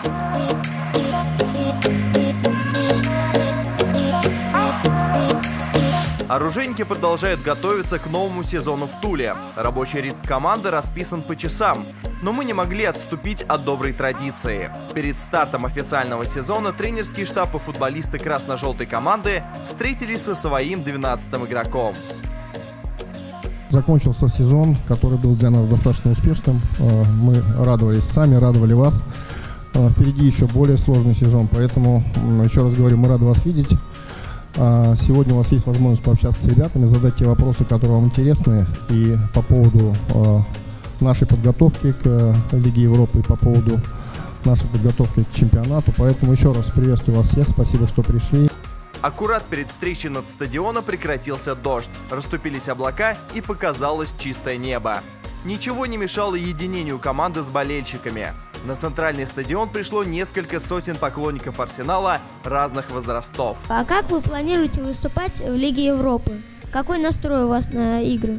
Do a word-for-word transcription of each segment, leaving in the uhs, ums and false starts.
Оружейники продолжают готовиться к новому сезону в Туле. Рабочий ритм команды расписан по часам, но мы не могли отступить от доброй традиции. Перед стартом официального сезона тренерский штаб и футболисты красно-желтой команды встретились со своим двенадцатым игроком. Закончился сезон, который был для нас достаточно успешным. Мы радовались сами, радовали вас. Впереди еще более сложный сезон, поэтому, еще раз говорю, мы рады вас видеть. Сегодня у вас есть возможность пообщаться с ребятами, задать те вопросы, которые вам интересны, и по поводу нашей подготовки к Лиге Европы, и по поводу нашей подготовки к чемпионату. Поэтому еще раз приветствую вас всех, спасибо, что пришли. Аккурат перед встречей над стадионом прекратился дождь, расступились облака и показалось чистое небо. Ничего не мешало единению команды с болельщиками. На центральный стадион пришло несколько сотен поклонников Арсенала разных возрастов. А как вы планируете выступать в Лиге Европы? Какой настрой у вас на игры?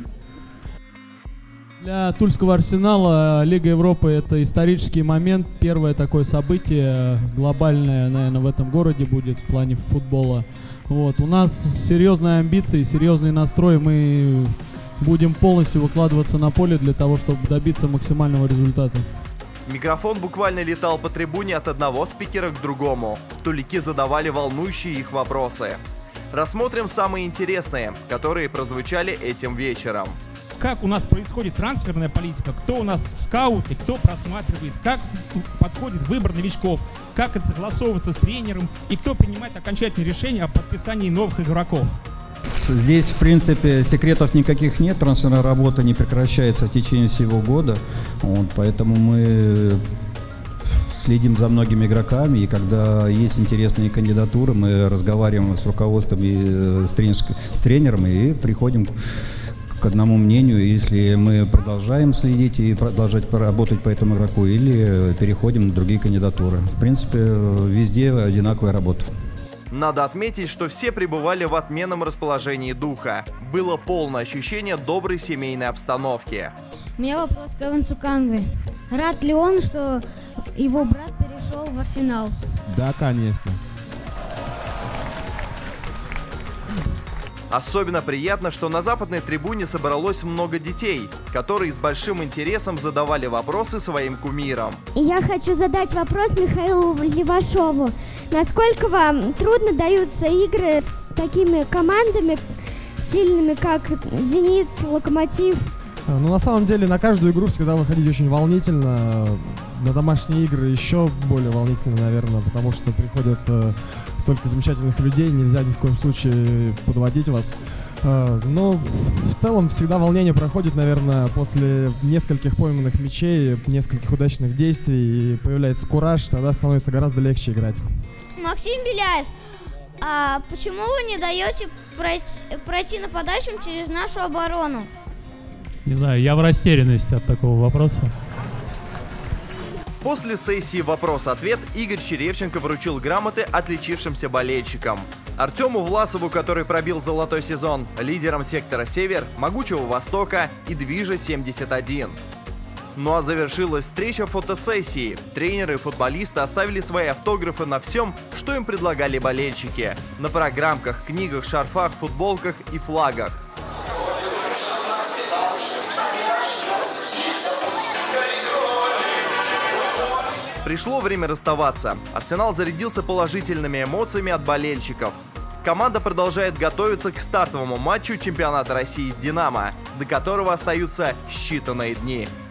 Для тульского Арсенала Лига Европы — это исторический момент, первое такое событие глобальное, наверное, в этом городе будет в плане футбола. Вот. У нас серьезные амбиции, серьезный настрой, мы будем полностью выкладываться на поле для того, чтобы добиться максимального результата. Микрофон буквально летал по трибуне от одного спикера к другому. Тулики задавали волнующие их вопросы. Рассмотрим самые интересные, которые прозвучали этим вечером. Как у нас происходит трансферная политика, кто у нас скауты, кто просматривает, как подходит выбор новичков, как это согласовывается с тренером и кто принимает окончательное решение о подписании новых игроков. Здесь, в принципе, секретов никаких нет, трансферная работа не прекращается в течение всего года, вот, поэтому мы следим за многими игроками, и когда есть интересные кандидатуры, мы разговариваем с руководством и с, тренерск... с тренером и приходим к одному мнению, если мы продолжаем следить и продолжать работать по этому игроку, или переходим на другие кандидатуры. В принципе, везде одинаковая работа. Надо отметить, что все пребывали в отменном расположении духа. Было полное ощущение доброй семейной обстановки. У меня вопрос к Эвансу Канге. Рад ли он, что его брат перешел в Арсенал? Да, конечно. Особенно приятно, что на западной трибуне собралось много детей, которые с большим интересом задавали вопросы своим кумирам. И я хочу задать вопрос Михаилу Левашову. Насколько вам трудно даются игры с такими командами сильными, как «Зенит», «Локомотив»? Ну, на самом деле, на каждую игру всегда выходить очень волнительно. На домашние игры еще более волнительно, наверное, потому что приходят э, столько замечательных людей, нельзя ни в коем случае подводить вас. Э, но в целом всегда волнение проходит, наверное, после нескольких пойманных мячей, нескольких удачных действий, и появляется кураж, тогда становится гораздо легче играть. Максим Беляев, а почему вы не даете пройти, пройти нападающим через нашу оборону? Не знаю, я в растерянности от такого вопроса. После сессии «Вопрос-ответ» Игорь Черевченко вручил грамоты отличившимся болельщикам. Артему Власову, который пробил золотой сезон, лидерам сектора «Север», «Могучего Востока» и «Движа семьдесят один». Ну а завершилась встреча фотосессии. Тренеры и футболисты оставили свои автографы на всем, что им предлагали болельщики. На программках, книгах, шарфах, футболках и флагах. Пришло время расставаться. Арсенал зарядился положительными эмоциями от болельщиков. Команда продолжает готовиться к стартовому матчу чемпионата России с «Динамо», до которого остаются считанные дни.